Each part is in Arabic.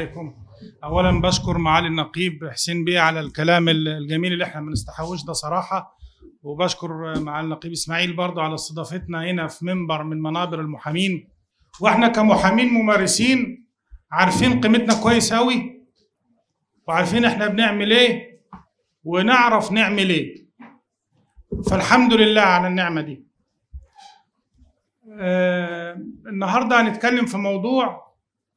عليكم. اولا بشكر معالي النقيب حسين بيه على الكلام الجميل اللي احنا ما بنستحوش ده صراحه، وبشكر معالي النقيب اسماعيل برضه على استضافتنا هنا في منبر من منابر المحامين. واحنا كمحامين ممارسين عارفين قيمتنا كويس قوي، وعارفين احنا بنعمل ايه ونعرف نعمل ايه، فالحمد لله على النعمه دي. النهارده هنتكلم في موضوع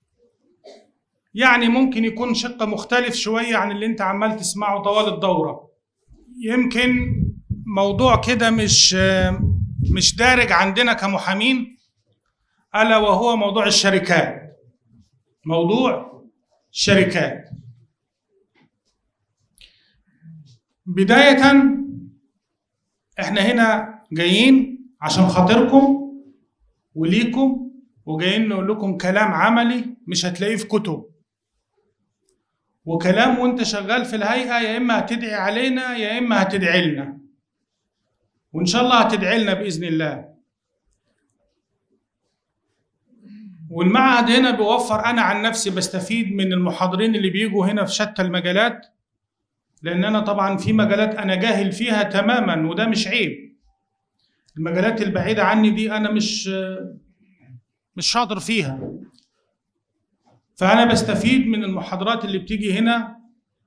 يعني ممكن يكون شق مختلف شويه عن اللي انت عمال تسمعه طوال الدوره. يمكن موضوع كده مش دارج عندنا كمحامين، الا وهو موضوع الشركات. موضوع الشركات بدايه احنا هنا جايين عشان خاطركم وليكم، وجايين نقول لكم كلام عملي مش هتلاقيه في كتب، وكلام وانت شغال في الهيئة يا إما هتدعي علينا يا إما هتدعي لنا، وإن شاء الله هتدعي لنا بإذن الله. والمعهد هنا بيوفر، أنا عن نفسي بستفيد من المحاضرين اللي بيجوا هنا في شتى المجالات، لأن أنا طبعا في مجالات أنا جاهل فيها تماما وده مش عيب. المجالات البعيدة عني دي أنا مش شاطر فيها، فأنا بستفيد من المحاضرات اللي بتيجي هنا.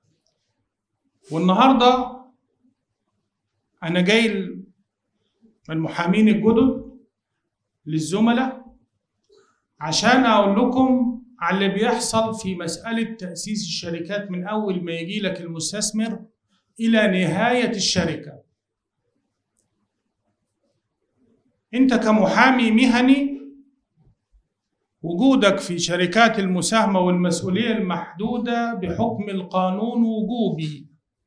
والنهاردة أنا جاي المحامين الجدد للزملاء عشان أقول لكم على اللي بيحصل في مسألة تأسيس الشركات من أول ما يجي لك المستثمر إلى نهاية الشركة. أنت كمحامي مهني وجودك في شركات المساهمة والمسؤولية المحدودة بحكم القانون وجوبي،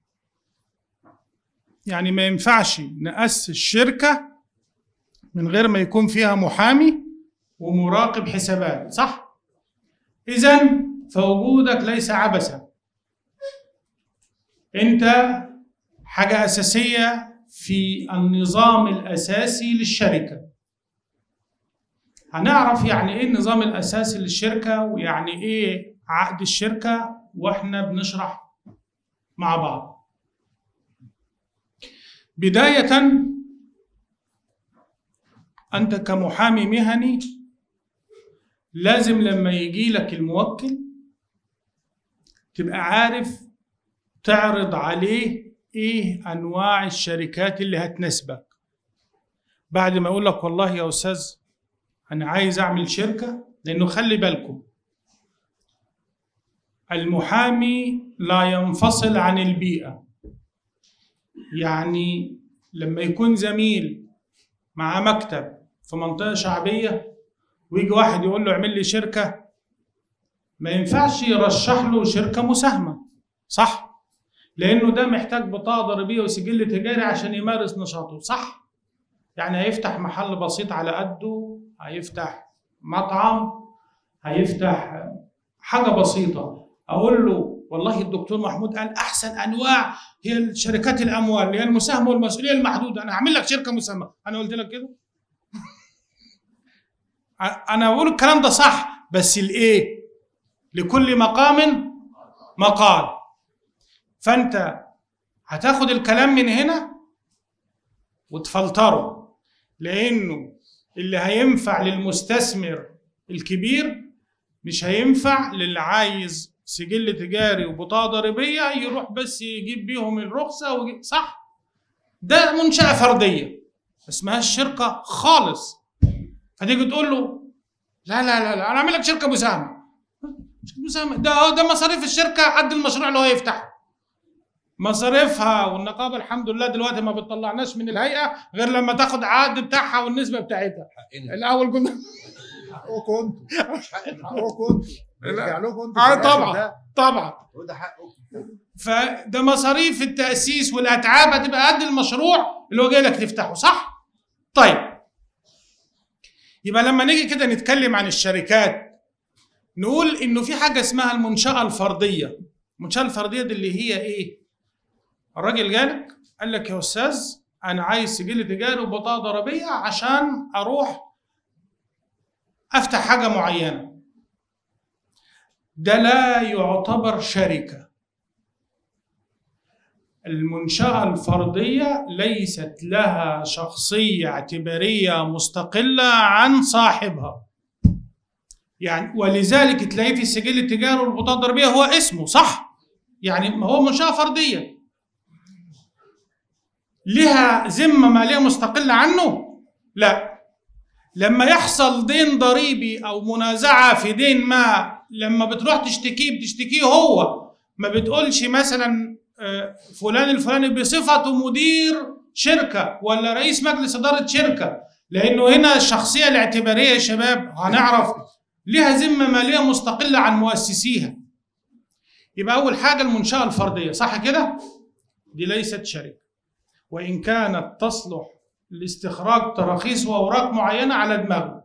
يعني ما ينفعش نأسس شركة من غير ما يكون فيها محامي ومراقب حسابات، صح؟ إذن فوجودك ليس عبثا، أنت حاجة أساسية في النظام الأساسي للشركة. هنعرف يعني إيه النظام الأساسي للشركة ويعني إيه عقد الشركة وإحنا بنشرح مع بعض. بداية أنت كمحامي مهني لازم لما يجي لك الموكل تبقى عارف تعرض عليه إيه أنواع الشركات اللي هتناسبك. بعد ما يقول لك والله يا أستاذ أنا عايز أعمل شركة، لأنه خلي بالكم المحامي لا ينفصل عن البيئة. يعني لما يكون زميل مع مكتب في منطقة شعبية ويجي واحد يقول له اعمل لي شركة، ما ينفعش يرشح له شركة مساهمة، صح؟ لأنه ده محتاج بطاقة ضريبية وسجل تجاري عشان يمارس نشاطه، صح؟ يعني هيفتح محل بسيط على قده، هيفتح مطعم، هيفتح حاجة بسيطة. أقول له والله الدكتور محمود قال أحسن أنواع هي الشركات الأموال اللي هي المساهمة والمسؤولية المحدودة، أنا هعمل لك شركة مساهمة. أنا قلت لك كده؟ أنا بقول الكلام ده صح، بس الإيه؟ لكل مقام مقال. فأنت هتاخد الكلام من هنا وتفلتره، لأنه اللي هينفع للمستثمر الكبير مش هينفع للي عايز سجل تجاري وبطاقة ضريبية يروح بس يجيب بيهم الرخصة صح؟ ده منشأة فردية ما اسمهاش شركة خالص. فتيجي تقول له لا لا لا لا أنا أعمل لك شركة مساهمة. مساهمة ده مصاريف الشركة قد المشروع اللي هو يفتحه. مصاريفها والنقابه الحمد لله دلوقتي ما بتطلعناش من الهيئه غير لما تاخد عقد بتاعها والنسبه بتاعتها. الاول كنا حقكم حقكم يرجع لكم طبعا وده حقكم. فده مصاريف التاسيس والاتعاب هتبقى قد المشروع اللي هو جاي لك تفتحه، صح؟ طيب يبقى لما نيجي كده نتكلم عن الشركات نقول انه في حاجه اسمها المنشاه الفرديه. المنشاه الفرديه دي اللي هي ايه؟ الراجل جالك قال لك يا استاذ انا عايز سجل تجاري وبطاقه ضريبيه عشان اروح افتح حاجه معينه. ده لا يعتبر شركة. المنشأة الفردية ليست لها شخصية اعتبارية مستقلة عن صاحبها. يعني ولذلك تلاقيه في السجل التجاري والبطاقة الضريبية هو اسمه صح؟ يعني ما هو منشأة فردية. لها ذمة مالية مستقلة عنه؟ لا. لما يحصل دين ضريبي أو منازعة في دين ما، لما بتروح تشتكيه بتشتكيه هو، ما بتقولش مثلا فلان الفلاني بصفته مدير شركة ولا رئيس مجلس إدارة شركة، لأنه هنا الشخصية الاعتبارية يا شباب هنعرف لها ذمة مالية مستقلة عن مؤسسيها. يبقى أول حاجة المنشأة الفردية، صح كده؟ دي ليست شركة، وإن كانت تصلح لاستخراج تراخيص وأوراق معينة على دماغه.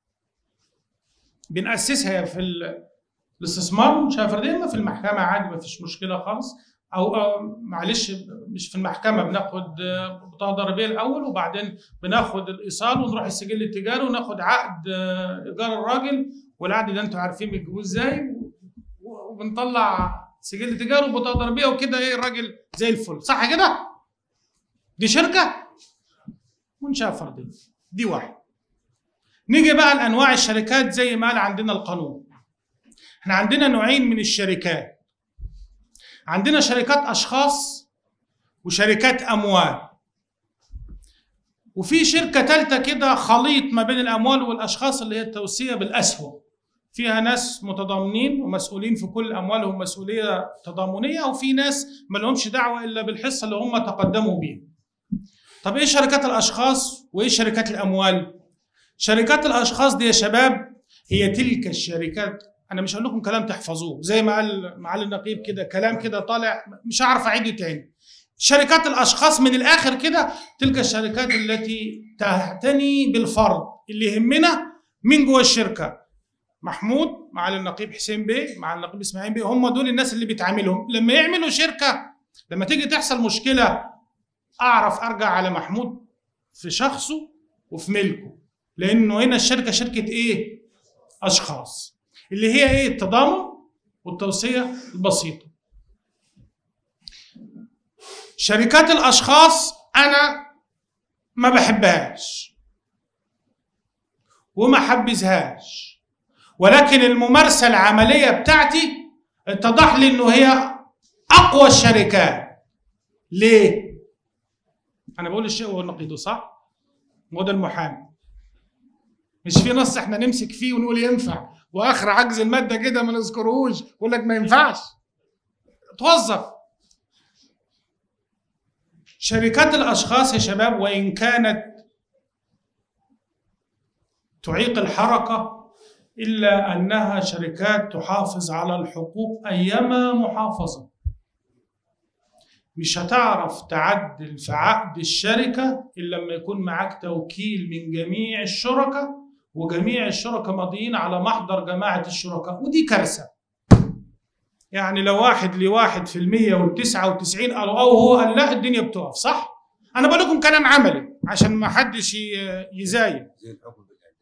بنأسسها في الاستثمار منشأة فردية، ما في المحكمة عادي ما فيش مشكلة خالص، أو معلش مش في المحكمة، بناخد بطاقة ضريبية الأول وبعدين بناخد الإيصال ونروح السجل التجاري وناخد عقد إيجار الراجل، والعقد ده أنتوا عارفين بتجيبوه إزاي، وبنطلع سجل تجاري وبطاقة ضريبية وكده إيه الراجل زي الفل، صح كده؟ دي شركة منشأة فردية، دي واحد. نيجي بقى لأنواع الشركات زي ما قال عندنا القانون. احنا عندنا نوعين من الشركات، عندنا شركات أشخاص وشركات أموال، وفي شركة ثالثة كده خليط ما بين الأموال والأشخاص اللي هي التوصية بالأسهم، فيها ناس متضامنين ومسؤولين في كل أموالهم مسؤولية تضامنية، وفي ناس ما لهمش دعوة إلا بالحصة اللي هم تقدموا بيها. طب إيه شركات الأشخاص وإيه شركات الأموال؟ شركات الأشخاص دي يا شباب هي تلك الشركات، أنا مش هقول لكم كلام تحفظوه زي ما قال معالي النقيب كده، كلام كده طالع مش هعرف أعيده تاني. شركات الأشخاص من الآخر كده تلك الشركات التي تعتني بالفرد، اللي يهمنا من جوه الشركة محمود، معالي النقيب حسين بيه، معالي النقيب إسماعيل بيه، هم دول الناس اللي بتعاملهم. لما يعملوا شركة، لما تيجي تحصل مشكلة أعرف أرجع على محمود في شخصه وفي ملكه، لأنه هنا الشركة شركة إيه؟ أشخاص، اللي هي إيه؟ التضامن والتوصية البسيطة. شركات الأشخاص أنا ما بحبهاش وما حبذهاش، ولكن الممارسة العملية بتاعتي اتضح لي إنه هي أقوى الشركات. ليه؟ أنا بقول الشيء وهو نقيضه، صح؟ هو ده المحامي، مش في نص احنا نمسك فيه ونقول ينفع واخر عجز الماده كده ما نذكرهوش يقول لك ما ينفعش. توظف. شركات الاشخاص يا شباب وان كانت تعيق الحركه الا انها شركات تحافظ على الحقوق ايما محافظه. مش هتعرف تعدل في عقد الشركه الا لما يكون معاك توكيل من جميع الشركاء، وجميع الشركاء ماضيين على محضر جماعة الشركاء، ودي كارثة. يعني لو واحد لواحد في المية و99 قالوا أو هو قال لا الدنيا بتقف، صح؟ أنا بقول لكم كلام عملي عشان ما حدش يزايد. زي الحكم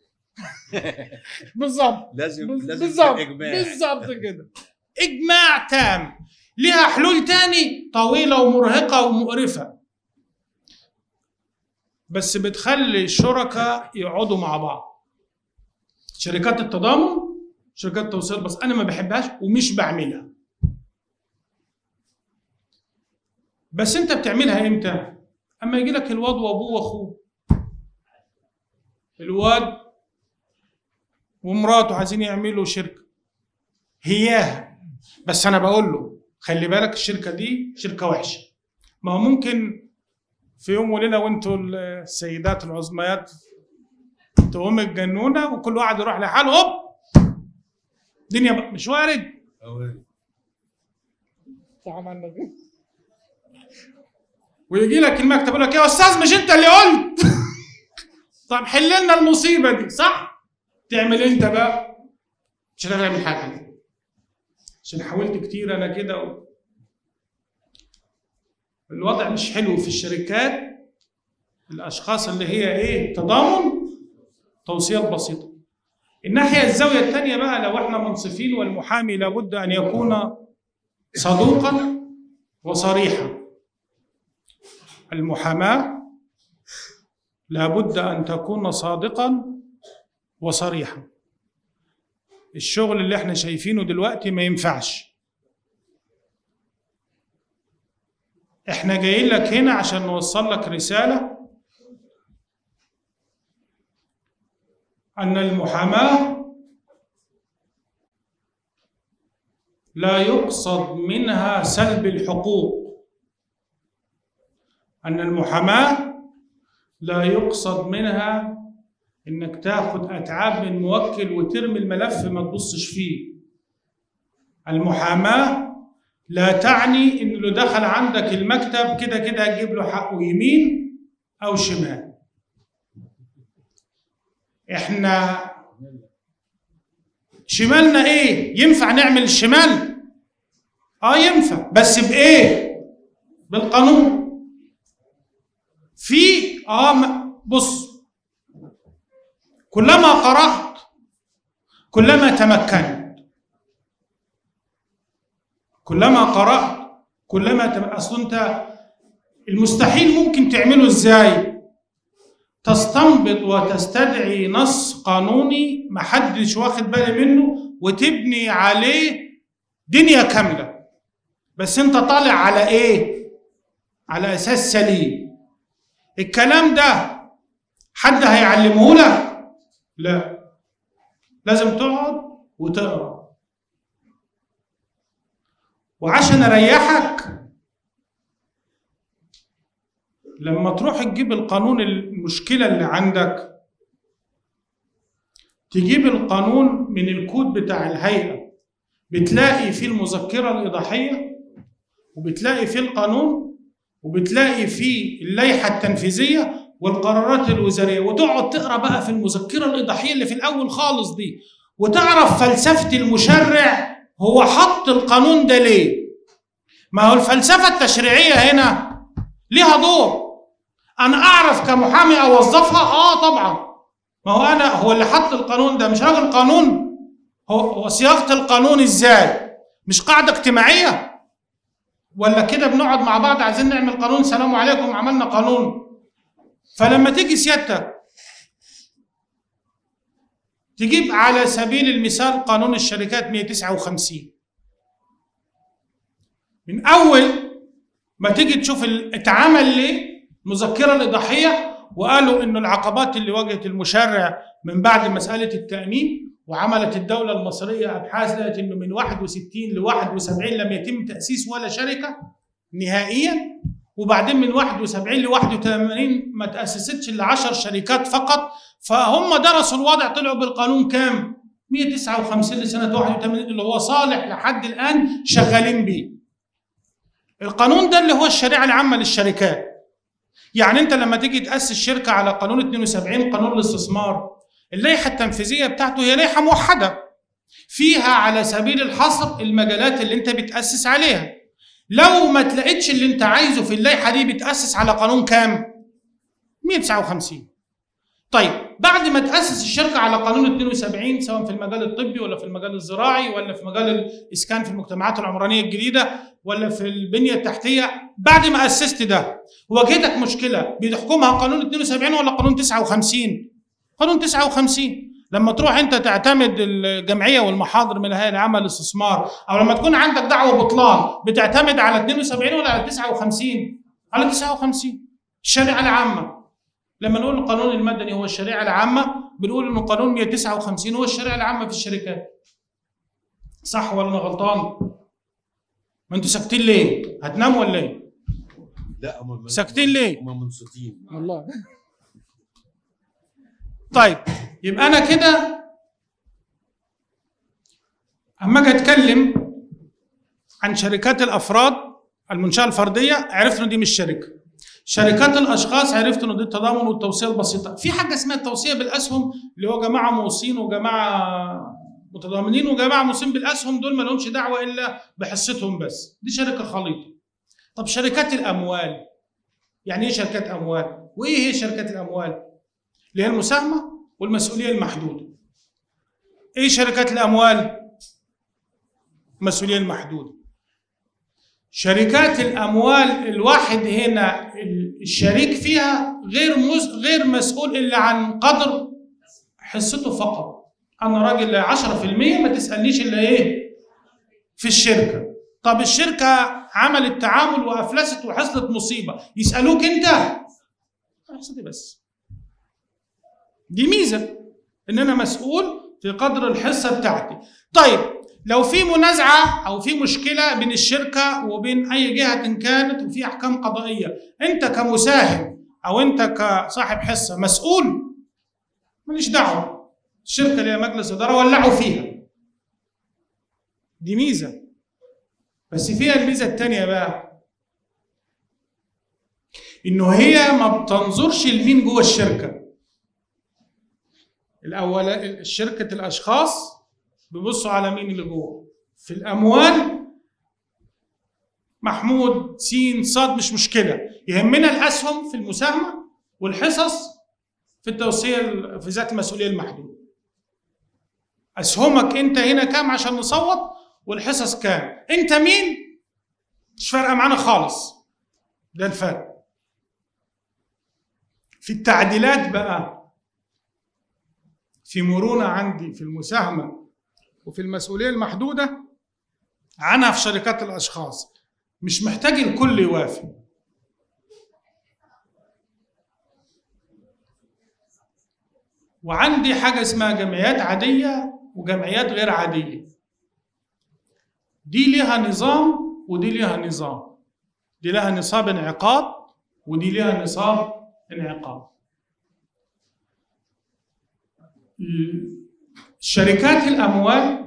بالظبط لازم بالظبط بالظبط كده. إجماع تام. ليها حلول تاني طويلة ومرهقة ومقرفة، بس بتخلي الشركاء يقعدوا مع بعض. شركات التضامن، شركات التوصيل، بس انا ما بحبهاش ومش بعملها. بس انت بتعملها امتى؟ اما يجي لك الواد وابوه واخوه، الواد ومراته عايزين يعملوا شركه هياها، بس انا بقول له خلي بالك الشركه دي شركه وحشه. ما هو ممكن في يوم وليله وانتوا السيدات العظميات تقوم الجنونه وكل واحد يروح لحاله، هوب الدنيا بقى مش وارد. ويجي لك المكتب يقول لك يا استاذ مش انت اللي قلت طب حل لنا المصيبه دي، صح؟ تعمل انت بقى مش هتعرف تعمل حاجه، عشان حاولت كتير انا كده الوضع مش حلو في الشركات الاشخاص اللي هي ايه؟ تضامن توصيه بسيطه. الناحية الزاوية الثانية بقى لو احنا منصفين، والمحامي لابد أن يكون صدوقا وصريحا. المحاماة لابد أن تكون صادقا وصريحا. الشغل اللي احنا شايفينه دلوقتي ما ينفعش. احنا جايين لك هنا عشان نوصل لك رسالة أن المحاماة لا يقصد منها سلب الحقوق، أن المحاماة لا يقصد منها إنك تاخد أتعاب من موكل وترمي الملف ما تبصش فيه. المحاماة لا تعني إن اللي دخل عندك المكتب كده كده هتجيب له حقه يمين أو شمال. إحنا شمالنا إيه؟ ينفع نعمل الشمال؟ ينفع، بس بإيه؟ بالقانون. في بص، كلما قرأت كلما تمكنت. كلما قرأت كلما أصل أنت المستحيل ممكن تعمله إزاي؟ تستنبط وتستدعي نص قانوني محدش واخد باله منه وتبني عليه دنيا كاملة، بس أنت طالع على إيه؟ على أساس سليم. الكلام ده حد هيعلمه لك؟ لا، لازم تقعد وتقرأ. وعشان أريحك، لما تروح تجيب القانون المشكلة اللي عندك، تجيب القانون من الكود بتاع الهيئة، بتلاقي فيه المذكرة الإيضاحية، وبتلاقي فيه القانون، وبتلاقي فيه اللائحة التنفيذية والقرارات الوزارية، وتقعد تقرأ بقى في المذكرة الإيضاحية اللي في الأول خالص دي، وتعرف فلسفة المشرع هو حط القانون ده ليه. ما هو الفلسفة التشريعية هنا ليها دور. أنا أعرف كمحامي أوظفها؟ طبعا. ما هو أنا هو اللي حط القانون ده، مش راجل قانون. هو صياغة القانون إزاي؟ مش قاعدة اجتماعية؟ ولا كده بنقعد مع بعض عايزين نعمل قانون، سلام عليكم عملنا قانون. فلما تيجي سيادتك تجيب على سبيل المثال قانون الشركات 159، من أول ما تيجي تشوف اتعمل ليه المذكرة الإيضاحية، وقالوا إنه العقبات اللي واجهت المشرع من بعد مسألة التأمين، وعملت الدولة المصرية أبحاث لقت إنه من 61 ل 71 لم يتم تأسيس ولا شركة نهائياً، وبعدين من 71 ل 81 ما تأسستش إلا 10 شركات فقط. فهم درسوا الوضع، طلعوا بالقانون كام؟ 159 لسنة 81 اللي هو صالح لحد الآن شغالين بيه. القانون ده اللي هو الشريعة العامة للشركات. يعني أنت لما تيجي تأسس شركة على قانون 72 قانون الاستثمار، اللائحة التنفيذية بتاعته هي لائحة موحدة فيها على سبيل الحصر المجالات اللي أنت بتأسس عليها. لو ما تلاقيتش اللي أنت عايزه في اللائحة دي، بتأسس على قانون كام؟ 159. طيب بعد ما تأسس الشركة على قانون 72، سواء في المجال الطبي ولا في المجال الزراعي ولا في مجال الإسكان في المجتمعات العمرانية الجديدة ولا في البنية التحتية، بعد ما أسست ده واجهتك مشكلة، بتحكمها قانون 72 ولا قانون 59؟ قانون 59. لما تروح أنت تعتمد الجمعية والمحاضر من الهيئة العامة للاستثمار، أو لما تكون عندك دعوة بطلان، بتعتمد على 72 ولا على 59؟ على 59. الشريعة العامة. لما نقول القانون المدني هو الشريعة العامة، بنقول إنه قانون 159 هو الشريعة العامة في الشركات. صح ولا أنا غلطان؟ ما أنتوا ساكتين ليه؟ هتناموا ولا إيه؟ لا ساكتين ليه؟ هم منصتين والله. طيب يبقى أنا كده أما أجي أتكلم عن شركات الأفراد المنشأة الفردية، عرفت إن دي مش شركة. شركات الاشخاص عرفت انه دي التضامن والتوصيه البسيطه. في حاجه اسمها التوصيه بالاسهم، اللي هو جماعه موصين وجماعه متضامنين وجماعه موصين بالاسهم، دول ما لهمش دعوه الا بحصتهم بس، دي شركه خليطه. طب شركات الاموال، يعني ايه شركات اموال؟ وايه هي شركات الاموال؟ اللي هي المساهمه والمسؤوليه المحدوده. ايه شركات الاموال؟ مسؤوليه المحدوده. شركات الاموال الواحد هنا الشريك فيها غير مسؤول الا عن قدر حصته فقط. انا راجل 10%، ما تسالنيش الا ايه في الشركه. طب الشركه عملت تعامل وافلست وحصلت مصيبه، يسالوك انت؟ حصتي بس. دي ميزه ان انا مسؤول في قدر الحصه بتاعتي. طيب لو في منازعه او في مشكله بين الشركه وبين اي جهه كانت وفي احكام قضائيه، انت كمساهم او انت كصاحب حصه مسؤول؟ ماليش دعوه، الشركه ليها مجلس اداره ولعوا فيها. دي ميزه. بس فيها الميزه الثانيه بقى، انه هي ما بتنظرش لمين جوه الشركه. الاول شركه الاشخاص بيبصوا على مين اللي جوه. في الاموال محمود سين صاد مش مشكله، يهمنا الاسهم في المساهمه والحصص في التوصيه في ذات المسؤوليه المحدوده. اسهمك انت هنا كام عشان نصوت، والحصص كام، انت مين مش فارقه معانا خالص. ده الفرق. في التعديلات بقى في مرونه عندي في المساهمه وفي المسؤوليه المحدوده عنها في شركات الاشخاص، مش محتاج الكل يوافق. وعندي حاجه اسمها جمعيات عاديه وجمعيات غير عاديه. دي ليها نظام ودي ليها نظام. دي لها نصاب انعقاد ودي ليها نصاب انعقاد. شركات الاموال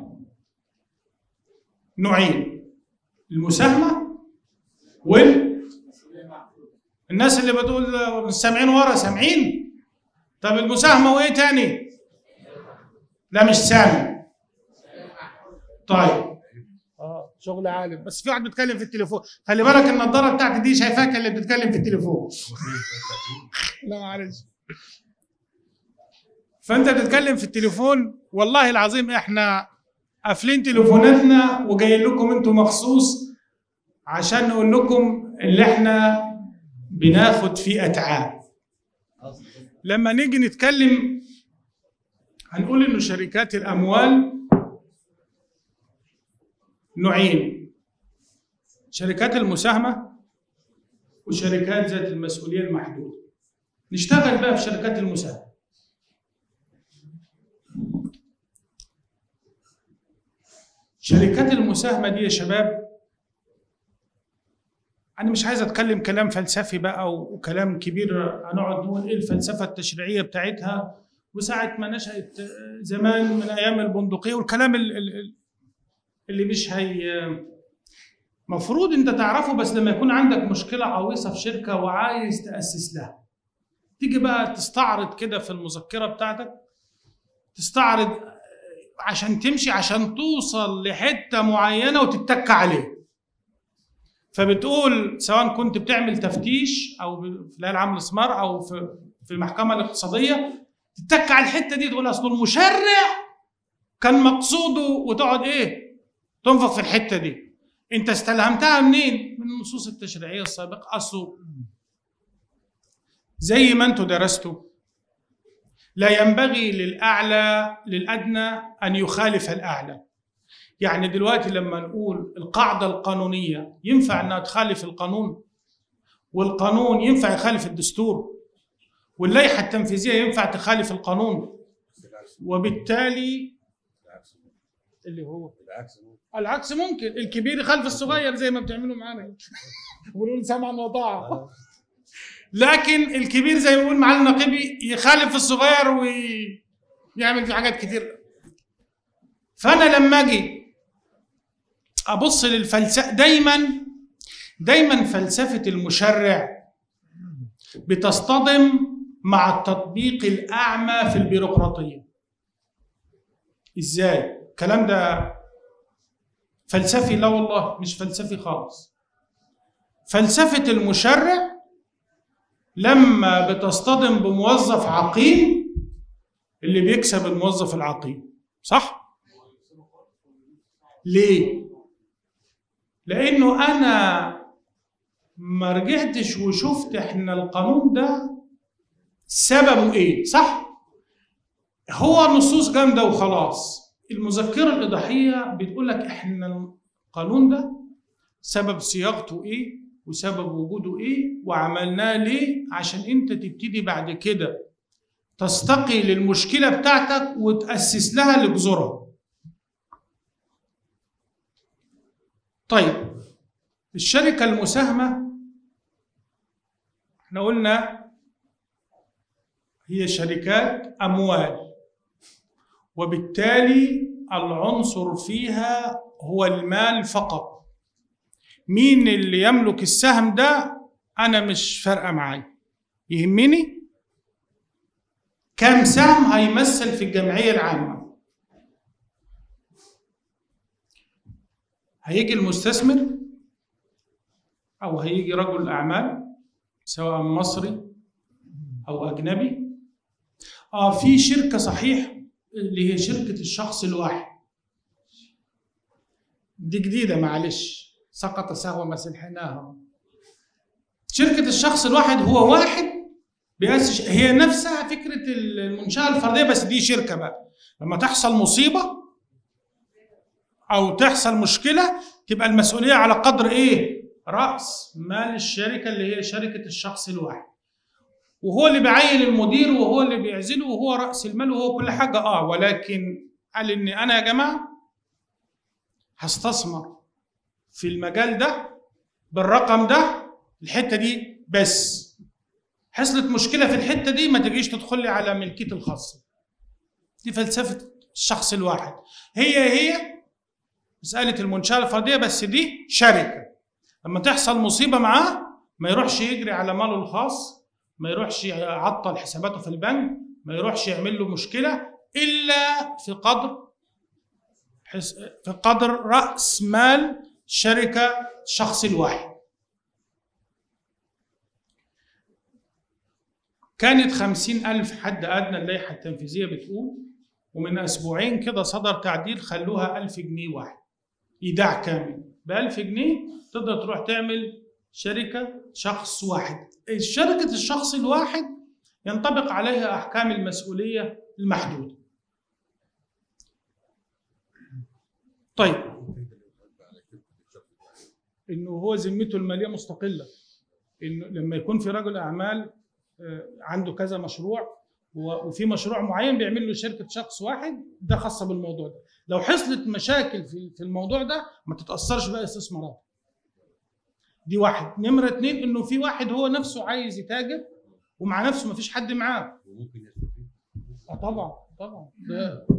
نوعين، المساهمه الناس اللي بتقول سامعين ورا سامعين. طب المساهمه وايه تاني؟ لا مش سامع. طيب شغل عالم. بس في واحد بيتكلم في التليفون، خلي بالك النضاره بتاعتي دي شايفاك اللي بتتكلم في التليفون. لا معلش. فانت بتتكلم في التليفون، والله العظيم احنا قافلين تليفوناتنا وجايين لكم انتم مخصوص عشان نقول لكم اللي احنا بناخد فيه اتعاب. لما نيجي نتكلم هنقول انه شركات الاموال نوعين، شركات المساهمه وشركات ذات المسؤوليه المحدوده. نشتغل بقى في شركات المساهمه. شركات المساهمه دي يا شباب، أنا مش عايز أتكلم كلام فلسفي بقى وكلام كبير هنقعد نقول إيه الفلسفة التشريعية بتاعتها وساعة ما نشأت زمان من أيام البندقية والكلام اللي مش مفروض أنت تعرفه. بس لما يكون عندك مشكلة عويصة في شركة وعايز تأسس لها، تيجي بقى تستعرض كده في المذكرة بتاعتك، تستعرض عشان تمشي، عشان توصل لحتة معينة وتتك عليه. فبتقول سواء كنت بتعمل تفتيش او في الهيئه العامه للاستثمار او في المحكمه الاقتصاديه، تتك على الحته دي تقول اصل المشرع كان مقصوده، وتقعد ايه تنفق في الحته دي. انت استلهمتها منين؟ من النصوص التشريعيه السابقه. اصله زي ما انتم درستوا، لا ينبغي للاعلى للادنى ان يخالف الاعلى. يعني دلوقتي لما نقول القاعدة القانونية ينفع أنها تخالف القانون، والقانون ينفع يخالف الدستور، واللائحة التنفيذية ينفع تخالف القانون، وبالتالي اللي هو العكس ممكن. الكبير يخالف الصغير زي ما بتعملوا معانا ونقول سمعا وطاعة. لكن الكبير زي ما بيقول معالي النقيبي يخالف الصغير ويعمل في حاجات كتير. فأنا لما أجي أبص للفلسفة، دايما فلسفة المشرع بتصطدم مع التطبيق الأعمى في البيروقراطية. إزاي؟ الكلام ده فلسفي؟ لا والله مش فلسفي خالص. فلسفة المشرع لما بتصطدم بموظف عقيم، اللي بيكسب الموظف العقيم، صح؟ ليه؟ لأنه أنا ما رجعتش وشفت إحنا القانون ده سببه إيه، صح؟ هو نصوص جامدة وخلاص. المذكرة الإيضاحية بتقول لك إحنا القانون ده سبب صياغته إيه وسبب وجوده إيه وعملناه ليه، عشان أنت تبتدي بعد كده تستقي للمشكلة بتاعتك وتأسس لها لجذورها. طيب الشركة المساهمة احنا قلنا هي شركات أموال، وبالتالي العنصر فيها هو المال فقط. مين اللي يملك السهم ده أنا مش فارقة معايا، يهمني كم سهم هيمثل في الجمعية العامة. هيجي المستثمر أو هيجي رجل أعمال سواء مصري أو أجنبي، في شركة صحيح اللي هي شركة الشخص الواحد، دي جديدة معلش، سقط سهوا ما سلحناها. شركة الشخص الواحد هو واحد بيأسس، هي نفسها فكرة المنشأة الفردية، بس دي شركة بقى. لما تحصل مصيبة أو تحصل مشكلة تبقى المسؤولية على قدر إيه؟ رأس مال الشركة اللي هي شركة الشخص الواحد، وهو اللي بيعين المدير وهو اللي بيعزله وهو رأس المال وهو كل حاجة. ولكن قال إن أنا يا جماعة هستثمر في المجال ده بالرقم ده الحتة دي، بس حصلت مشكلة في الحتة دي ما تجيش تدخل لي على ملكيتي الخاصة. دي فلسفة الشخص الواحد، هي مسألة المنشأة الفردية، بس دي شركة. لما تحصل مصيبة معاه ما يروحش يجري على ماله الخاص، ما يروحش يعطل حساباته في البنك، ما يروحش يعمل له مشكلة إلا في قدر رأس مال شركة الشخص الواحد. كانت 50,000 حد أدنى اللائحة التنفيذية بتقول، ومن أسبوعين كده صدر تعديل خلوها 1000 جنيه واحد، إيداع كامل ب1000 جنيه تقدر تروح تعمل شركة شخص واحد. شركة الشخص الواحد ينطبق عليها أحكام المسؤولية المحدودة. طيب إنه هو ذمته المالية مستقلة، إنه لما يكون في رجل أعمال عنده كذا مشروع وفي مشروع معين بيعمل له شركة شخص واحد، ده خاصة بالموضوع ده. لو حصلت مشاكل في الموضوع ده ما تتأثرش بقى استثمارات. دي واحد. نمرة 2 إنه في واحد هو نفسه عايز يتاجر ومع نفسه ما فيش حد معاه. وممكن يستفيد. طبعا ده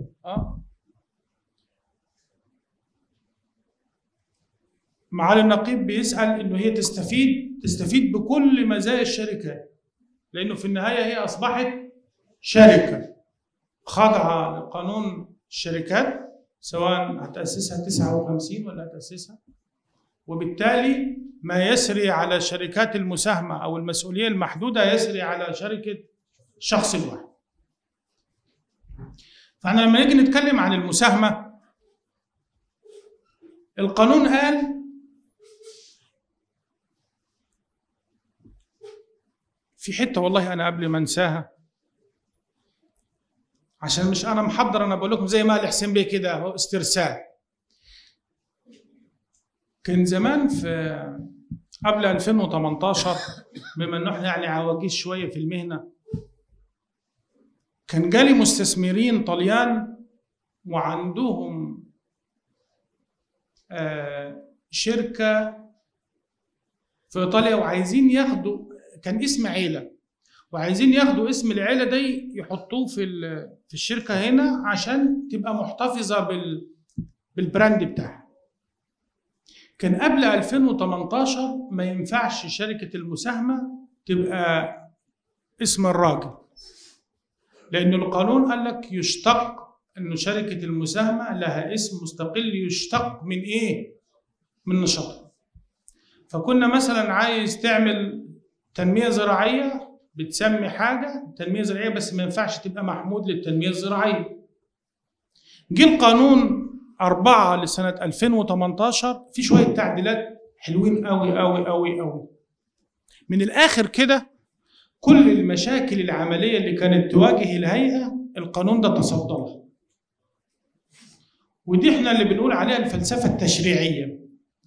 معالي النقيب بيسأل إنه هي تستفيد بكل مزايا الشركات، لأنه في النهاية هي أصبحت شركة خاضعة لقانون الشركات، سواء هتأسسها 59 ولا هتأسسها، وبالتالي ما يسري على شركات المساهمة أو المسؤولية المحدودة يسري على شركة الشخص الواحد. فاحنا لما نيجي نتكلم عن المساهمة، القانون قال في حتة والله أنا قبل ما أنساها، عشان مش أنا محضر، أنا بقول لكم زي ما قال حسين بيه كده هو استرسال. كان زمان في قبل 2018 بما إنه إحنا يعني عواجيز شوية في المهنة، كان جالي مستثمرين طليان وعندهم شركة في إيطاليا وعايزين ياخدوا، كان اسم عيلة وعايزين ياخدوا اسم العيلة دي يحطوه في الشركة هنا عشان تبقى محتفظة بالبراند بتاعها. كان قبل 2018 ما ينفعش شركة المساهمة تبقى اسم الراجل، لأن القانون قال لك يشتق إنه شركة المساهمة لها اسم مستقل يشتق من إيه؟ من نشاطها. فكنا مثلا عايز تعمل تنمية زراعية بتسمي حاجة تنمية زراعية، بس ما ينفعش تبقى محمود للتنمية الزراعية. جه القانون 4 لسنة 2018 في شوية تعديلات حلوين قوي قوي قوي قوي. من الآخر كده كل المشاكل العملية اللي كانت تواجه الهيئة القانون ده تصدى لها. ودي احنا اللي بنقول عليها الفلسفة التشريعية،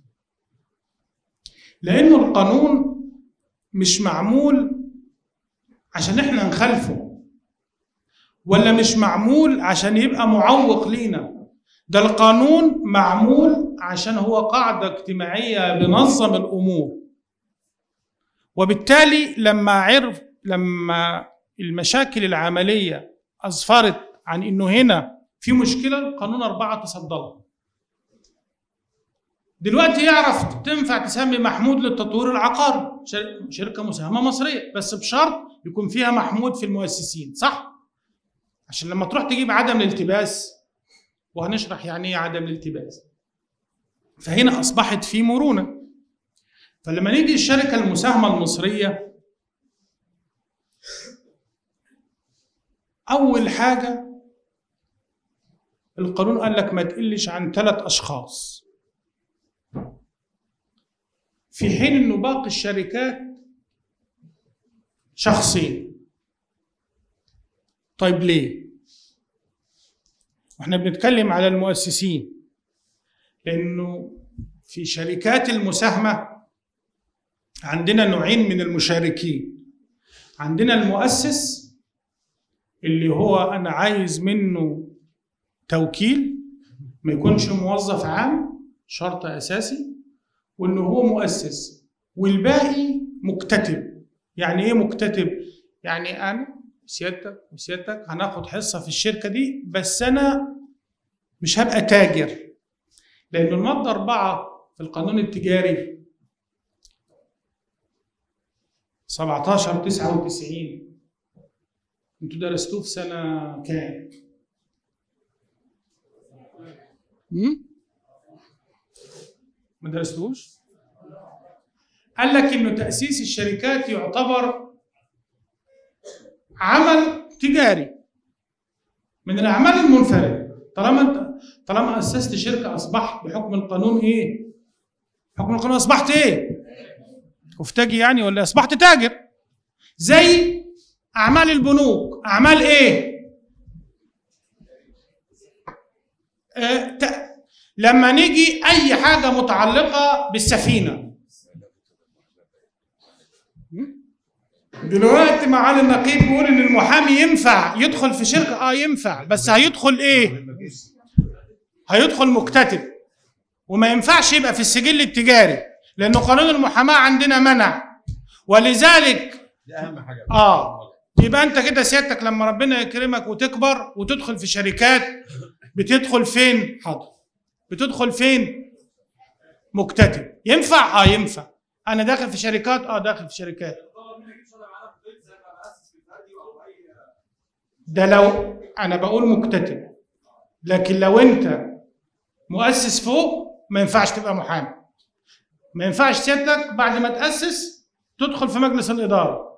لأنه القانون مش معمول عشان احنا نخالفه، ولا مش معمول عشان يبقى معوق لينا. ده القانون معمول عشان هو قاعدة اجتماعية بنظم الأمور. وبالتالي لما المشاكل العملية أسفرت عن إنه هنا في مشكلة، القانون 4 تصدى لها. دلوقتي يعرف تنفع تسمي محمود للتطوير العقاري شركة مساهمة مصرية، بس بشرط يكون فيها محمود في المؤسسين، صح؟ عشان لما تروح تجيب عدم الالتباس، وهنشرح يعني ايه عدم الالتباس. فهنا أصبحت في مرونة. فلما نيجي الشركة المساهمة المصرية، أول حاجة القانون قال لك ما تقلش عن 3 أشخاص، في حين إنه باقي الشركات شخصين. طيب ليه؟ واحنا بنتكلم على المؤسسين، لأنه في شركات المساهمة عندنا نوعين من المشاركين. عندنا المؤسس اللي هو أنا عايز منه توكيل، ما يكونش موظف عام، شرط أساسي، وإنه هو مؤسس، والباقي مكتتب. يعني إيه مكتتب؟ يعني أنا وسيادتك هناخد حصة في الشركة دي، بس أنا مش هبقى تاجر. لأن المادة 4 في القانون التجاري 17/99، انتوا درستوه في سنة كام؟ ما درستوش؟ قال لك إنه تأسيس الشركات يعتبر عمل تجاري من الأعمال المنفردة. طالما أسست شركة أصبحت بحكم القانون إيه؟ بحكم القانون أصبحت إيه؟ مفتاجي يعني، ولا أصبحت تاجر؟ زي أعمال البنوك، أعمال إيه؟ لما نيجي أي حاجة متعلقة بالسفينة، دلوقتي معالي النقيب بيقول إن المحامي ينفع يدخل في شركة، ينفع، بس هيدخل إيه؟ هيدخل مكتتب، وما ينفعش يبقى في السجل التجاري، لأنه قانون المحاماة عندنا منع. ولذلك دي أهم حاجة. يبقى أنت كده سيادتك لما ربنا يكرمك وتكبر وتدخل في شركات، بتدخل فين؟ حاضر. بتدخل فين؟ مكتتب. ينفع؟ ينفع. أنا داخل في شركات، داخل في شركات. ده لو أنا بقول مكتتب، لكن لو أنت مؤسس فوق ما ينفعش تبقى محامي. ما ينفعش سيادتك بعد ما تأسس تدخل في مجلس الإدارة.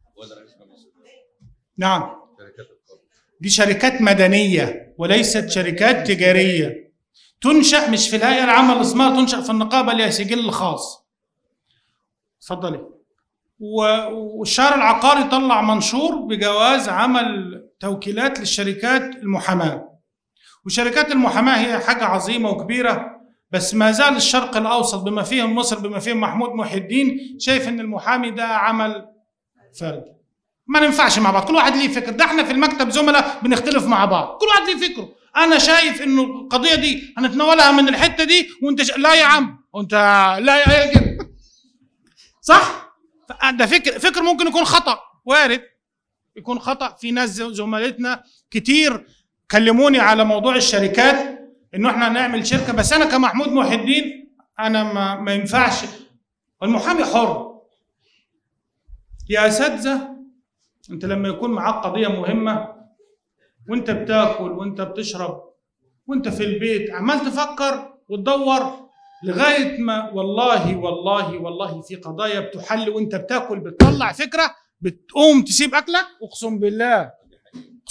نعم، دي شركات مدنية وليست شركات تجارية. تنشأ مش في الهيئة العامة للإصمار، تنشأ في النقابة اللي هي سجل الخاص. اتفضلي. والشهر العقاري طلع منشور بجواز عمل توكيلات للشركات المحاماة. وشركات المحاماة هي حاجة عظيمة وكبيرة، بس ما زال الشرق الأوسط بما فيهم مصر بما فيهم محمود محي الدين شايف إن المحامي ده عمل فردي. ما ننفعش مع بعض، كل واحد ليه فكر. ده احنا في المكتب زملاء بنختلف مع بعض، كل واحد ليه فكره. أنا شايف إنه القضية دي هنتناولها من الحتة دي، وأنت لا يا عم، وأنت لا يا كده. صح؟ ده فكر ممكن يكون خطأ، وارد يكون خطأ. في ناس زملائنا كتير كلموني على موضوع الشركات، انه احنا نعمل شركه، بس انا كمحمود محي الدين انا ما ينفعش. المحامي حر يا اساتذه. انت لما يكون معاك قضيه مهمه وانت بتاكل وانت بتشرب وانت في البيت عمال تفكر وتدور لغايه ما والله والله والله في قضايا بتحل وانت بتاكل، بتطلع فكره بتقوم تسيب اكلك. اقسم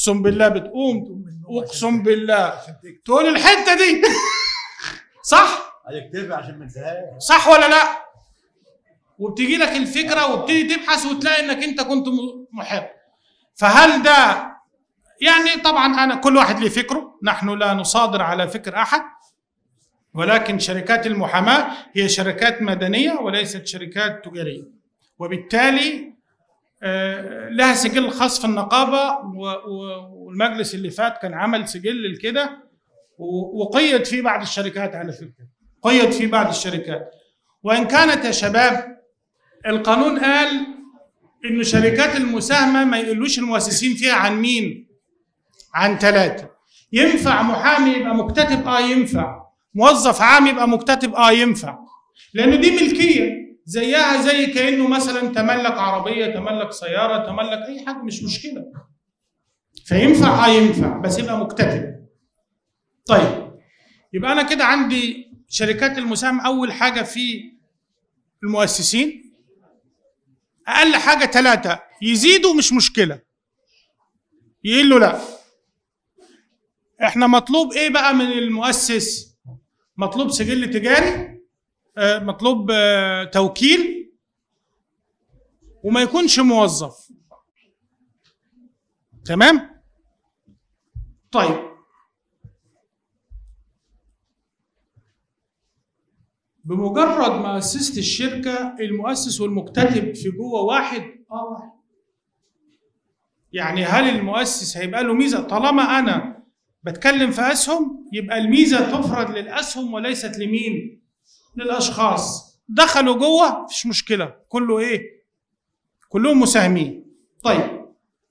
اقسم بالله بتقوم، اقسم بالله تقول الحته دي صح؟ هتكتبها عشان ما انساهاش. صح ولا لا؟ وبتيجي لك الفكره وبتيجي تبحث وتلاقي انك انت كنت محب. فهل ده يعني طبعا انا كل واحد له فكره، نحن لا نصادر على فكر احد، ولكن شركات المحاماه هي شركات مدنيه وليست شركات تجاريه، وبالتالي لها سجل خاص في النقابه، والمجلس اللي فات كان عمل سجل كده وقيد فيه بعض الشركات، على فكره قيد فيه بعض الشركات. وان كانت يا شباب القانون قال انه شركات المساهمه ما يقولوش المؤسسين فيها عن مين؟ عن 3. ينفع محامي يبقى مكتتب؟ ينفع. موظف عام يبقى مكتتب؟ ينفع، لانه دي ملكيه زيها زي كانه مثلا تملك عربيه، تملك سياره، تملك اي حاجه، مش مشكله. فينفع ينفع، بس يبقى مكتتب. طيب يبقى انا كده عندي شركات المساهمه اول حاجه في المؤسسين، اقل حاجه 3، يزيدوا مش مشكله، يقول له لا. احنا مطلوب ايه بقى من المؤسس؟ مطلوب سجل تجاري، مطلوب توكيل، وما يكونش موظف. تمام؟ طيب بمجرد ما أسست الشركة المؤسس والمكتتب في جوه واحد؟ واحد. يعني هل المؤسس هيبقى له ميزة؟ طالما أنا بتكلم في أسهم يبقى الميزة تفرض للأسهم وليست لمين؟ للأشخاص. دخلوا جوه مفيش مشكلة، كله إيه؟ كلهم مساهمين. طيب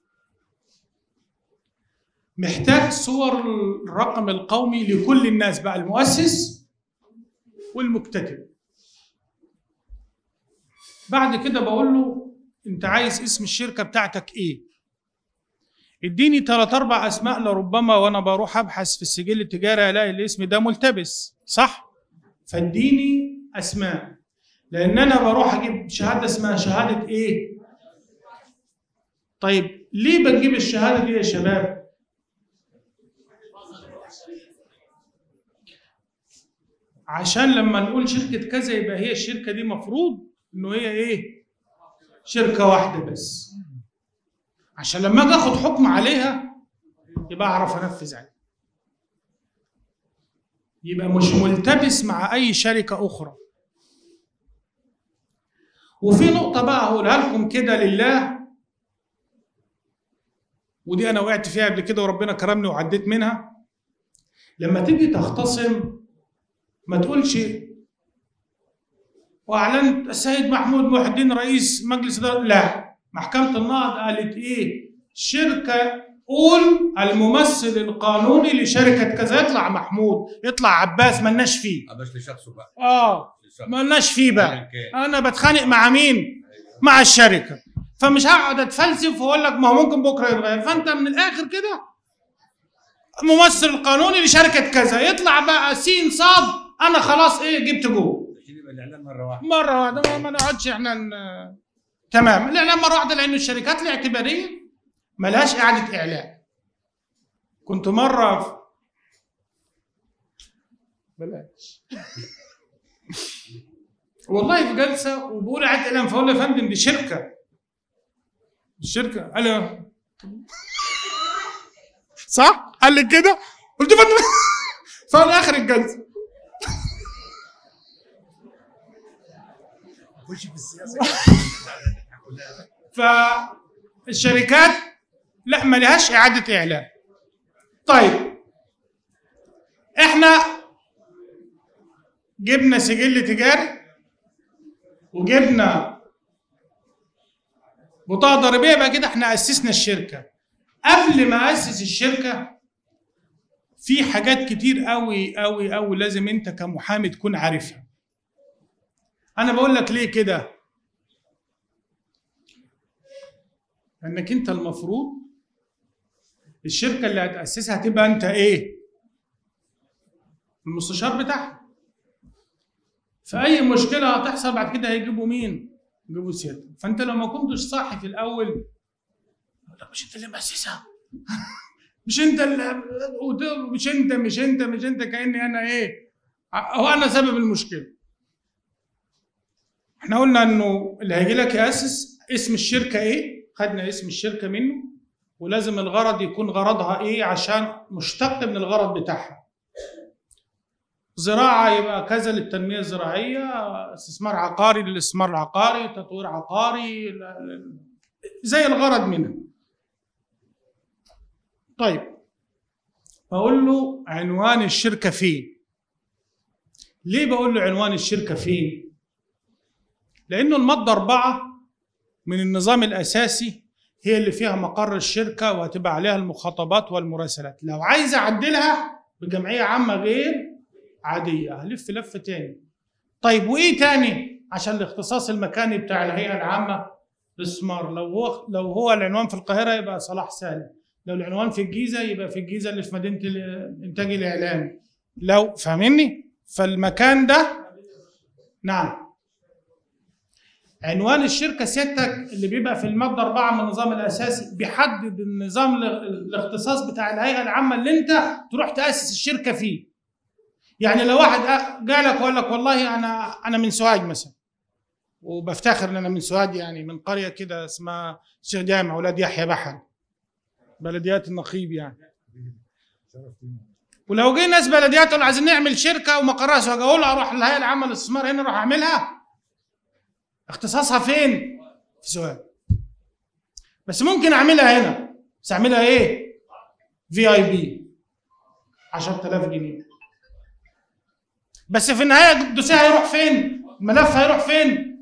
محتاج صور الرقم القومي لكل الناس بقى، المؤسس والمكتتب. بعد كده بقول له انت عايز اسم الشركه بتاعتك ايه؟ اديني 3-4 اسماء، لربما وانا بروح ابحث في السجل التجاري الاقي الاسم ده ملتبس، صح؟ فاديني اسماء، لان انا بروح اجيب شهاده اسمها شهاده ايه؟ طيب ليه بنجيب الشهاده دي يا شباب؟ عشان لما نقول شركة كذا يبقى هي الشركة دي مفروض انه هي ايه؟ شركة واحدة بس، عشان لما اجي اخد حكم عليها يبقى اعرف انفذ عليها، يبقى مش ملتبس مع اي شركة اخرى. وفي نقطة بقى هقولها لكم كده لله، ودي انا وقعت فيها قبل كده وربنا كرمني وعديت منها. لما تيجي تختصم ما تقولش واعلنت السيد محمود محي الدين رئيس مجلس اداره، لا، محكمه النقض قالت ايه؟ شركه، قول الممثل القانوني لشركه كذا، يطلع محمود، يطلع عباس، مالناش فيه. مش لشخصه بقى. مالناش فيه بقى. انا بتخانق مع مين؟ مع الشركه. فمش هقعد اتفلسف واقول لك ما هو ممكن بكره يتغير. فانت من الاخر كده ممثل القانوني لشركه كذا، يطلع بقى سين صاد، انا خلاص ايه جبت جوه. يبقى الاعلان مره واحده. مره واحده، ما نقعدش احنا تمام. الاعلان مره واحده لان الشركات الاعتباريه ملهاش اعاده اعلان. كنت مره بلاش والله في جلسه وبقول اعاده اعلان، فاقول له يا فندم دي شركه، الشركه قال لي صح؟ قال لي كده، قلت له فندم في اخر الجلسه خش في السياسه. فالشركات لا ما لهاش اعاده اعلان. طيب احنا جبنا سجل تجاري وجبنا بطاقه ضريبيه، بقى كده احنا اسسنا الشركه. قبل ما اسس الشركه في حاجات كتير قوي قوي قوي لازم انت كمحامي تكون عارفها. انا بقول لك ليه كده؟ انك انت المفروض الشركه اللي هتاسسها تبقى انت ايه؟ المستشار بتاعها. فاي مشكله هتحصل بعد كده هيجيبوا مين؟ يجيبوا سيادتك. فانت لو ما كنتش صاحي في الاول، طب مش انت اللي مؤسسها؟ مش انت كاني انا ايه، هو انا سبب المشكله. احنا قلنا انه اللي هيجي لك ياسس اسم الشركه ايه، خدنا اسم الشركه منه، ولازم الغرض يكون غرضها ايه عشان مشتق من الغرض بتاعها. زراعه يبقى كذا للتنميه الزراعيه، استثمار عقاري للاستثمار العقاري، تطوير عقاري، زي الغرض منها. طيب بقول له عنوان الشركه فين؟ ليه بقول له عنوان الشركه فين؟ لانه الماده 4 من النظام الاساسي هي اللي فيها مقر الشركه وهتبقى عليها المخاطبات والمراسلات. لو عايز اعدلها بجمعيه عامه غير عاديه هلف لفه تاني. طيب وايه تاني عشان الاختصاص المكاني بتاع الهيئه العامه للاستثمار؟ لو هو العنوان في القاهره يبقى صلاح سالم، لو العنوان في الجيزه يبقى في الجيزه اللي في مدينه الانتاج الاعلامي، لو فاهمني. فالمكان ده نعم عنوان الشركه سيادتك اللي بيبقى في الماده 4 من النظام الاساسي بيحدد النظام الاختصاص بتاع الهيئه العامه اللي انت تروح تاسس الشركه فيه. يعني لو واحد جاء لك وقال لك والله انا من سوهاج مثلا، وبفتخر ان انا من سوهاج، يعني من قريه كده اسمها الشيخ جامع ولاد يحيى بحر، بلديات النقيب يعني. ولو جه ناس بلديات قالوا عايزين نعمل شركه ومقرها سوهاج، اقول له اروح الهيئه العامه للاستثمار هنا اروح اعملها؟ اختصاصها فين؟ في سوهاج. بس ممكن اعملها هنا، بس اعملها ايه؟ في اي بي 10000 جنيه. بس في النهايه الدوسيه هيروح فين؟ الملف هيروح فين؟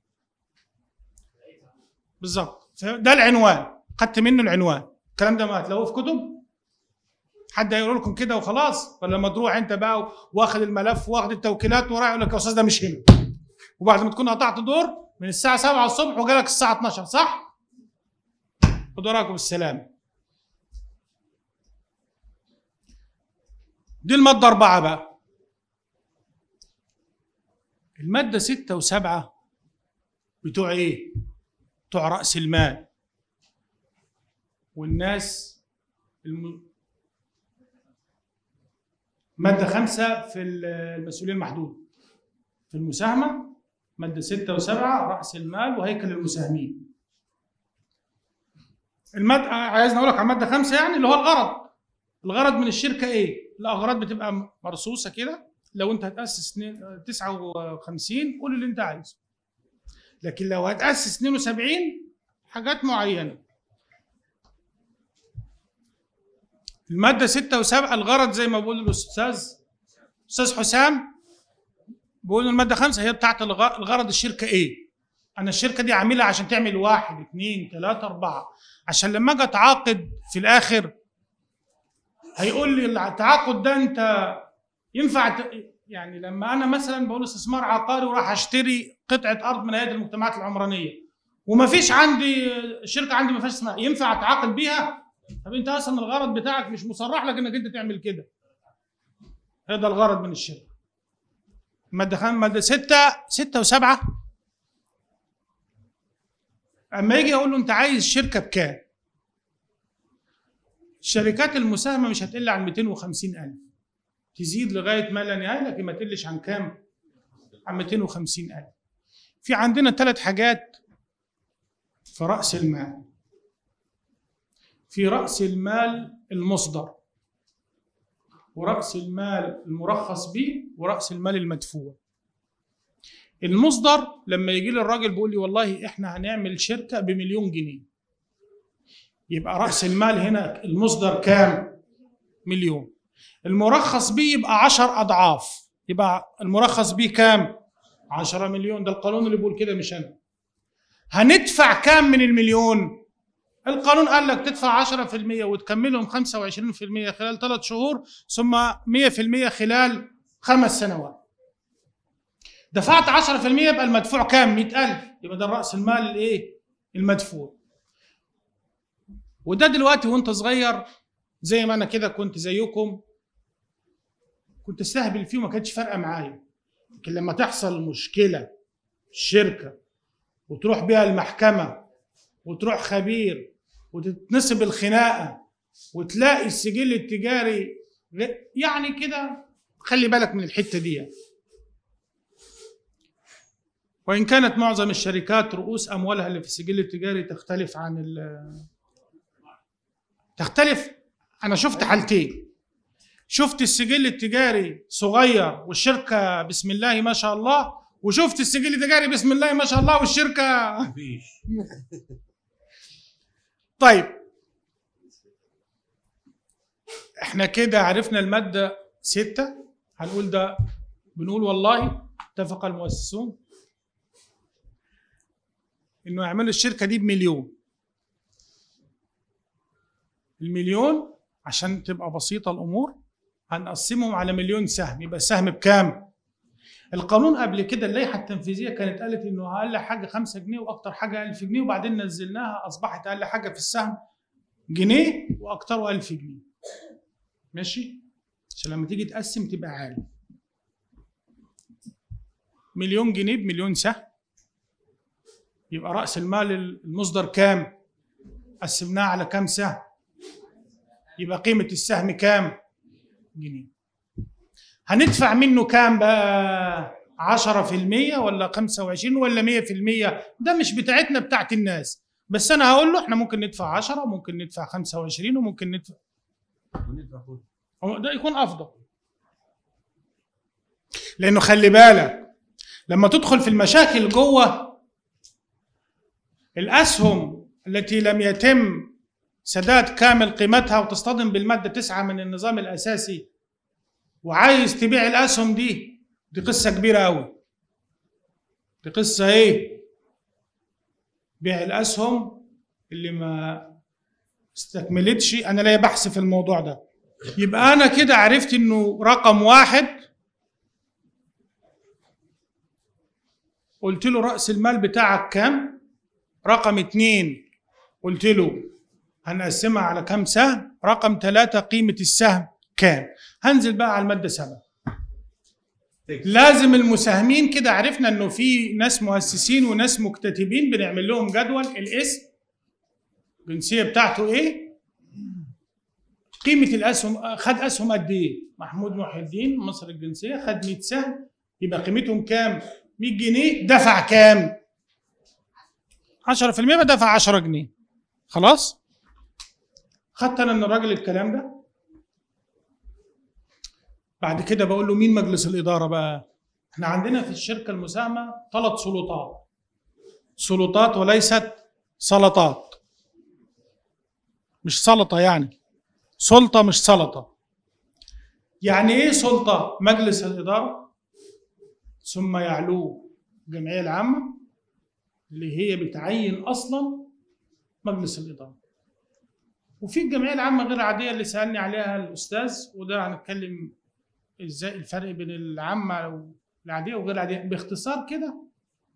بالظبط. ده العنوان، خدت منه العنوان. الكلام ده ما هتلاقوه في كتب؟ حد هيقول لكم كده وخلاص؟ ولا لما تروح انت بقى واخد الملف واخد التوكيلات ورايح يقول لك يا استاذ ده مش هنا، وبعد ما تكون قطعت دور من الساعه 7 الصبح وجالك الساعه 12 صح؟ خدوا وراكم بالسلامه. دي الماده 4 بقى. الماده 6 و7 بتوع ايه؟ بتوع راس المال والناس ماده 5 في المسؤوليه المحدوده في المساهمه، ماده 6 و7 راس المال وهيكل المساهمين. الماده عايزني اقول لك على ماده 5 يعني اللي هو الغرض من الشركه ايه؟ الاغراض بتبقى مرصوصه كده. لو انت هتاسس 59 قول اللي انت عايزه، لكن لو هتاسس 72 حاجات معينه. الماده 6 و7 الغرض زي ما بيقول الاستاذ حسام، بيقول الماده 5 هي بتاعت الغرض الشركه ايه؟ انا الشركه دي عاملها عشان تعمل 1 2 3 4، عشان لما اجي اتعاقد في الاخر هيقول لي التعاقد ده انت ينفع يعني لما انا مثلا بقول استثمار عقاري وراح اشتري قطعه ارض من هيئه المجتمعات العمرانيه وما فيش عندي شركه عندي ما فيهاش اسمها، ينفع اتعاقد بيها؟ طب انت اصلا الغرض بتاعك مش مصرح لك انك انت تعمل كده. هذا الغرض من الشركه. ماده 6 و7 اما يجي اقول له انت عايز شركه بكام؟ الشركات المساهمه مش هتقل عن 250,000، تزيد لغايه ما لا نهايه، لكن ما تقلش عن كام؟ عن 250,000. في عندنا 3 حاجات في راس المال. في راس المال المصدر، وراس المال المرخص به، وراس المال المدفوع. المصدر لما يجي لي الراجل بيقول لي والله احنا هنعمل شركه ب1,000,000 جنيه، يبقى راس المال هنا المصدر كام؟ 1,000,000. المرخص به يبقى 10 اضعاف، يبقى المرخص به كام؟ 10 مليون. ده القانون اللي بيقول كده مش انا. هندفع كام من ال1,000,000؟ القانون قال لك تدفع 10% وتكملهم 25% خلال 3 شهور، ثم 100% خلال 5 سنوات. دفعت 10% يبقى المدفوع كام؟ 100,000. يبقى ده راس المال الايه؟ المدفوع. وده دلوقتي وانت صغير زي ما انا كده كنت زيكم كنت استهبل فيه وما كانتش فارقه معايا، لكن لما تحصل مشكله في الشركه وتروح بيها المحكمه وتروح خبير وتتنصب الخناقه وتلاقي السجل التجاري يعني كده، خلي بالك من الحته دي. وان كانت معظم الشركات رؤوس اموالها اللي في السجل التجاري تختلف عن تختلف. انا شفت حالتين، شفت السجل التجاري صغير والشركه بسم الله ما شاء الله، وشفت السجل التجاري بسم الله ما شاء الله والشركه مفيش. طيب احنا كده عرفنا المادة 6. هنقول ده، بنقول والله اتفق المؤسسون انه يعملوا الشركة دي ب1,000,000. ال1,000,000 عشان تبقى بسيطة الامور هنقسمهم على 1,000,000 سهم، يبقى السهم بكام؟ القانون قبل كده اللائحة التنفيذية كانت قالت انه اقل حاجة 5 جنيه واكتر حاجة 1000 جنيه، وبعدين نزلناها اصبحت اقل حاجة في السهم جنيه واكتره 1000 جنيه. ماشي؟ عشان لما تيجي تقسم تبقى عارف. 1,000,000 جنيه ب1,000,000 سهم، يبقى رأس المال المصدر كام؟ قسمناه على كام سهم؟ يبقى قيمة السهم كام؟ جنيه. هندفع منه كام بقى؟ 10% ولا 25 ولا 100%؟ ده مش بتاعتنا، بتاعت الناس. بس أنا هقول له إحنا ممكن ندفع 10 وممكن ندفع 25 وممكن ندفع ده يكون افضل. لانه خلي بالك لما تدخل في المشاكل جوه، الاسهم التي لم يتم سداد كامل قيمتها وتصطدم بالماده 9 من النظام الاساسي وعايز تبيع الاسهم دي قصه كبيره قوي. دي قصه ايه؟ بيع الاسهم اللي ما استكملتش. انا لا بحث في الموضوع ده. يبقى أنا كده عرفت إنه رقم 1 قلت له رأس المال بتاعك كام؟ رقم 2 قلت له هنقسمها على كام سهم؟ رقم 3 قيمة السهم كام؟ هنزل بقى على المادة 7. لازم المساهمين كده عرفنا إنه في ناس مؤسسين وناس مكتتبين بنعمل لهم جدول، الاسم، الجنسية بتاعته إيه؟ قيمة الأسهم، خد أسهم قد إيه؟ محمود محي الدين مصر الجنسية خد 100 سهم، يبقى قيمتهم كام؟ 100 جنيه. دفع كام؟ 10%، يبقى دفع 10 جنيه. خلاص؟ خدت أنا من الراجل الكلام ده. بعد كده بقول له مين مجلس الإدارة بقى؟ إحنا عندنا في الشركة المساهمة 3 سلطات. سلطات وليست سلطات. مش سلطة يعني. سلطة مش سلطة. يعني ايه سلطة؟ مجلس الإدارة ثم يعلوه الجمعية العامة اللي هي بتعين أصلا مجلس الإدارة. وفي الجمعية العامة غير عادية اللي سألني عليها الأستاذ، وده هنتكلم ازاي الفرق بين العامة والعادية وغير العادية باختصار كده.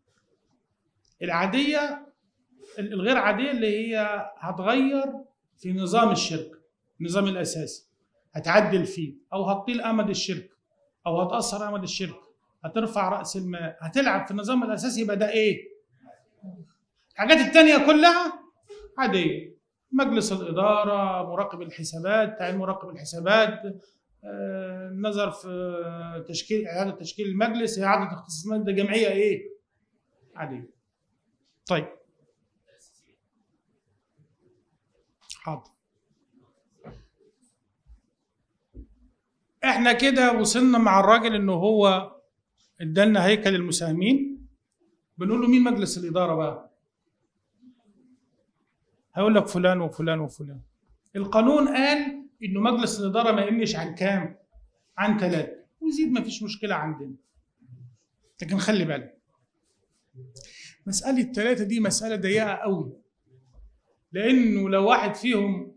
العادية الغير عادية اللي هي هتغير في نظام الشركة، النظام الأساسي، هتعدل فيه أو هتطيل أمد الشركة أو هتأثر أمد الشركة، هترفع رأس المال، هتلعب في النظام الأساسي. يبقى ده إيه؟ الحاجات التانية كلها عادية. مجلس الإدارة، مراقب الحسابات، تعيين مراقب الحسابات، النظر في إعادة تشكيل المجلس، إعادة اختصاص المال، ده جمعية إيه؟ عادية. طيب حاضر. احنا كده وصلنا مع الراجل انه هو ادالنا هيكل المساهمين. بنقول له مين مجلس الاداره بقى؟ هيقول لك فلان وفلان وفلان. القانون قال انه مجلس الاداره ما يقلش عن كام؟ عن 3 ويزيد، ما فيش مشكله عندنا. لكن خلي بالك مساله 3 دي مساله ضيقه قوي، لانه لو واحد فيهم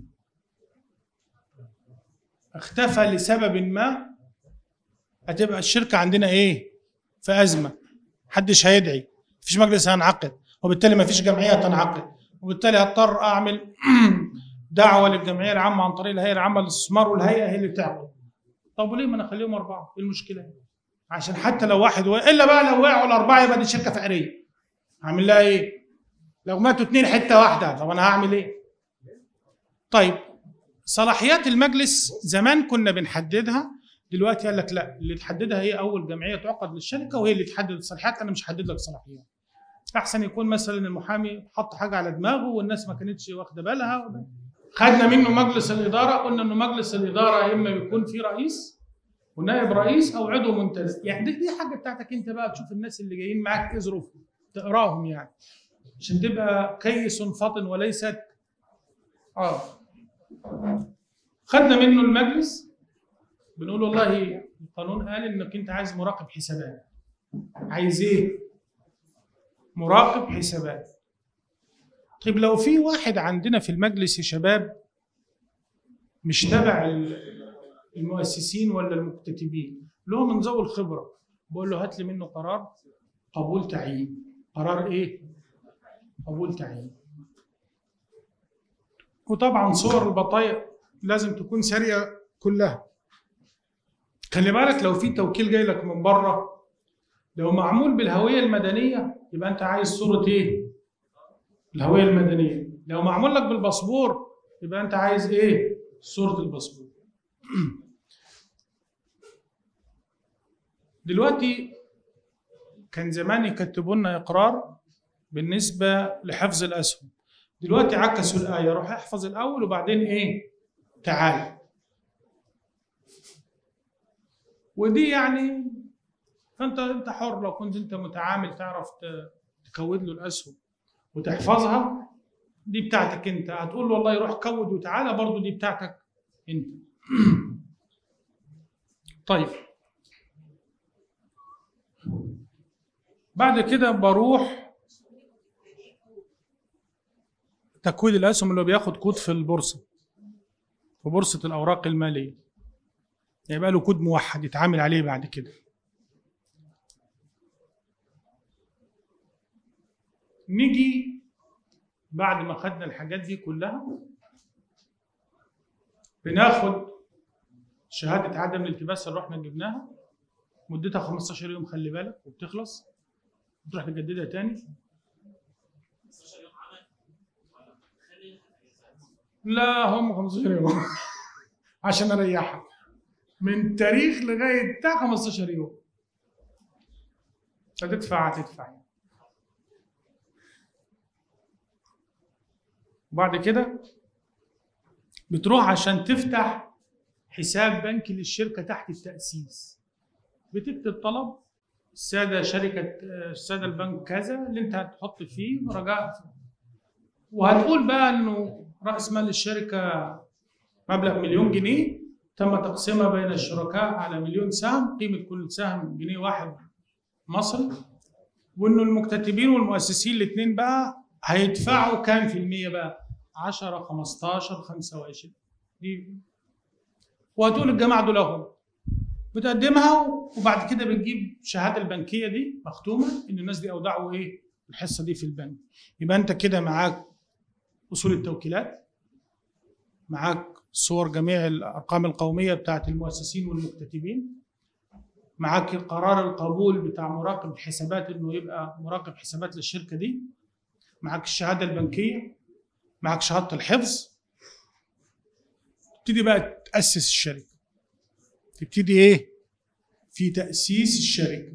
اختفى لسبب ما هتبقى الشركه عندنا ايه؟ في ازمه. محدش هيدعي، مفيش مجلس هينعقد، وبالتالي مفيش جمعيه تنعقد، وبالتالي هضطر اعمل دعوه للجمعيه العامه عن طريق الهيئه العامه للاستثمار، والهيئه هي اللي تعقد. طب وليه ما نخليهم 4؟ ايه المشكله؟ عشان حتى لو واحد الا بقى لو وقعوا ال4 يبقى دي شركه فقريه. هعمل لها ايه؟ لو ماتوا 2 حته واحده، طب انا هعمل ايه؟ طيب صلاحيات المجلس زمان كنا بنحددها، دلوقتي قال لك لا، اللي تحددها هي اول جمعيه تعقد للشركه وهي اللي تحدد الصلاحيات، انا مش هحدد لك صلاحيات. احسن يكون مثلا المحامي حط حاجه على دماغه والناس ما كانتش واخده بالها. خدنا منه مجلس الاداره، قلنا انه مجلس الاداره اما بيكون فيه رئيس ونائب رئيس او عضو منتدب. يعني دي حاجه بتاعتك انت بقى، تشوف الناس اللي جايين معاك ايه ظروفهم، تقراهم يعني عشان تبقى كيس فطن وليست خدنا منه المجلس، بنقول والله القانون قال انك انت عايز مراقب حسابات. عايز ايه؟ مراقب حسابات. طيب لو في واحد عندنا في المجلس يا شباب مش تبع المؤسسين ولا المكتتبين، اللي هو من ذوي الخبره، بقول له هات لي منه قرار قبول تعيين. قرار ايه؟ قبول تعيين. وطبعا صور البطايق لازم تكون ساريه كلها. خلي بالك لو في توكيل جاي لك من بره، لو معمول بالهويه المدنيه يبقى انت عايز صوره ايه؟ الهويه المدنيه. لو معمول لك بالباسبور يبقى انت عايز ايه؟ صوره الباسبور. دلوقتي كان زمان يكتبوا لنا اقرار بالنسبه لحفظ الاسهم، دلوقتي عكسوا الايه، روح احفظ الاول وبعدين ايه؟ تعال. ودي يعني فانت حر، لو كنت انت متعامل تعرف تكود له الاسهم وتحفظها، دي بتاعتك انت. هتقول له والله روح كود وتعالى، برضو دي بتاعتك انت. طيب بعد كده بروح تكويد الاسهم اللي هو بياخد كود في البورصه، في بورصه الاوراق الماليه، يعني يبقى له كود موحد يتعامل عليه بعد كده. نيجي بعد ما خدنا الحاجات دي كلها بناخد شهاده عدم الالتباس اللي رحنا جبناها، مدتها 15 يوم خلي بالك، وبتخلص تروح تجددها تاني. لا هم 15 يوم عشان اريحك، من تاريخ لغايه بتاع 15 يوم هتدفع. وبعد كده بتروح عشان تفتح حساب بنكي للشركه تحت التاسيس، بتكتب طلب الساده شركه الساده البنك كذا اللي انت هتحط فيه رجاء، وهتقول بقى انه راس مال الشركه مبلغ 1,000,000 جنيه تم تقسيمها بين الشركاء على 1,000,000 سهم، قيمه كل سهم جنيه واحد مصري، وانه المكتتبين والمؤسسين الاثنين بقى هيدفعوا كام في المية بقى؟ 10 15 25 دي. وهتقول الجماعه دول اهم، بتقدمها وبعد كده بتجيب الشهاده البنكيه دي مختومه ان الناس دي اودعوا ايه؟ الحصه دي في البنك. يبقى انت كده معاك اصول التوكيلات، معاك صور جميع الارقام القوميه بتاعت المؤسسين والمكتتبين، معاك قرار القبول بتاع مراقب الحسابات انه يبقى مراقب حسابات للشركه دي، معاك الشهاده البنكيه، معاك شهاده الحفظ. تبتدي بقى تاسس الشركه. تبتدي ايه؟ في تاسيس الشركه.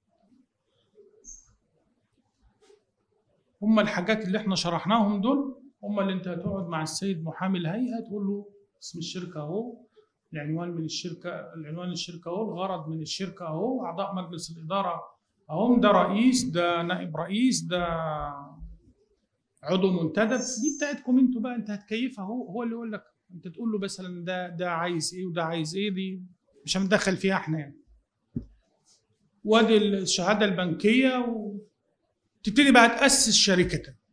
هم الحاجات اللي احنا شرحناهم دول هم اللي انت هتقعد مع السيد محامي الهيئه تقول له اسم الشركه اهو، العنوان من الشركه، العنوان الشركه اهو، الغرض من الشركه اهو، اعضاء مجلس الاداره اهم، ده رئيس، ده نائب رئيس، ده عضو منتدب. دي بتاعتكم انتوا بقى، انت هتكيفها، هو اللي يقول لك. انت تقول له مثلا ده عايز ايه وده عايز ايه، دي مش هندخل فيها احنا يعني. وادي الشهاده البنكيه، وتبتدي بقى تاسس شركتك.